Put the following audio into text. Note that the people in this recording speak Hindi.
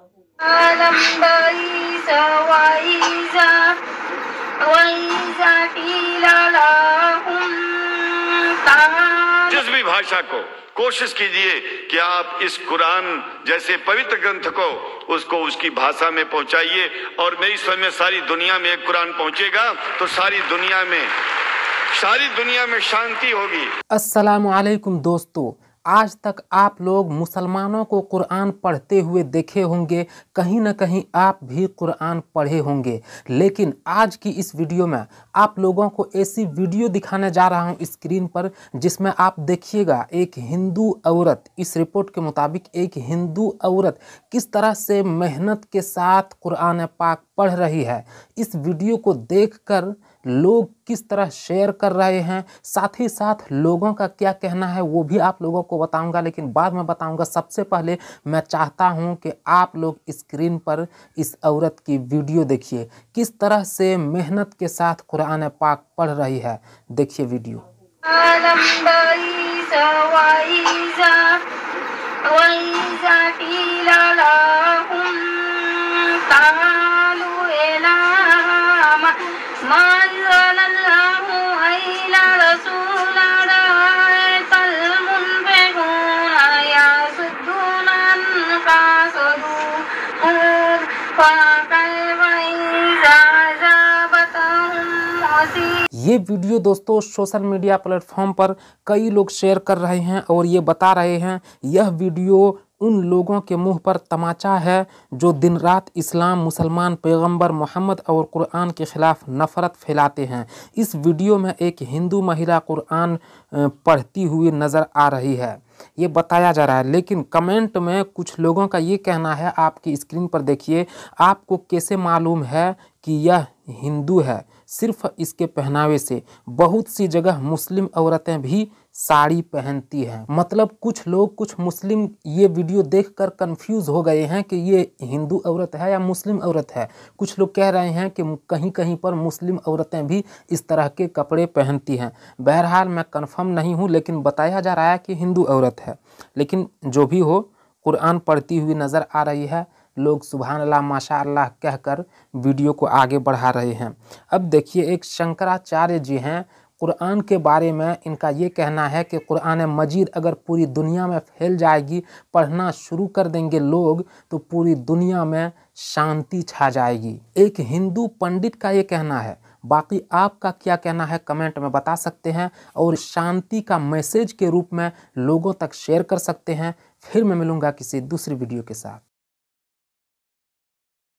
آدم بعيسى وإذا قيل لهم تعالوا। जिस भी भाषा को कोशिश कीजिए कि आप इस कुरान जैसे पवित्र ग्रंथ को उसको उसकी भाषा में पहुंचाइए, और मेरी समझ में सारी दुनिया में एक कुरान पहुंचेगा तो सारी दुनिया में शांति होगी। अस्सलामु अलैकुम दोस्तों, आज तक आप लोग मुसलमानों को कुरान पढ़ते हुए देखे होंगे, कहीं ना कहीं आप भी कुरान पढ़े होंगे। लेकिन आज की इस वीडियो में आप लोगों को ऐसी वीडियो दिखाने जा रहा हूं स्क्रीन पर, जिसमें आप देखिएगा एक हिंदू औरत, इस रिपोर्ट के मुताबिक एक हिंदू औरत किस तरह से मेहनत के साथ कुरान पाक पढ़ रही है। इस वीडियो को देखकर लोग किस तरह शेयर कर रहे हैं, साथ ही साथ लोगों का क्या कहना है वो भी आप लोगों को बताऊंगा, लेकिन बाद में बताऊंगा। सबसे पहले मैं चाहता हूं कि आप लोग स्क्रीन पर इस औरत की वीडियो देखिए, किस तरह से मेहनत के साथ कुरान पाक पढ़ रही है। देखिए वीडियो। ये वीडियो दोस्तों सोशल मीडिया प्लेटफॉर्म पर कई लोग शेयर कर रहे हैं और ये बता रहे हैं यह वीडियो उन लोगों के मुंह पर तमाचा है जो दिन रात इस्लाम, मुसलमान, पैगंबर मोहम्मद और कुरान के ख़िलाफ़ नफ़रत फैलाते हैं। इस वीडियो में एक हिंदू महिला कुरान पढ़ती हुई नज़र आ रही है, ये बताया जा रहा है। लेकिन कमेंट में कुछ लोगों का ये कहना है, आपकी स्क्रीन पर देखिए, आपको कैसे मालूम है कि यह हिंदू है? सिर्फ इसके पहनावे से। बहुत सी जगह मुस्लिम औरतें भी साड़ी पहनती हैं। मतलब कुछ लोग, कुछ मुस्लिम ये वीडियो देखकर कंफ्यूज हो गए हैं कि ये हिंदू औरत है या मुस्लिम औरत है। कुछ लोग कह रहे हैं कि कहीं कहीं पर मुस्लिम औरतें भी इस तरह के कपड़े पहनती हैं। बहरहाल मैं कंफर्म नहीं हूँ, लेकिन बताया जा रहा है कि हिंदू औरत है। लेकिन जो भी हो, कुरान पढ़ती हुई नज़र आ रही है। लोग सुभान अल्लाह, माशा अल्लाह कहकर वीडियो को आगे बढ़ा रहे हैं। अब देखिए, एक शंकराचार्य जी हैं, कुरान के बारे में इनका ये कहना है कि कुरान मजीद अगर पूरी दुनिया में फैल जाएगी, पढ़ना शुरू कर देंगे लोग, तो पूरी दुनिया में शांति छा जाएगी। एक हिंदू पंडित का ये कहना है। बाकी आपका क्या कहना है कमेंट में बता सकते हैं, और शांति का मैसेज के रूप में लोगों तक शेयर कर सकते हैं। फिर मैं मिलूँगा किसी दूसरी वीडियो के साथ।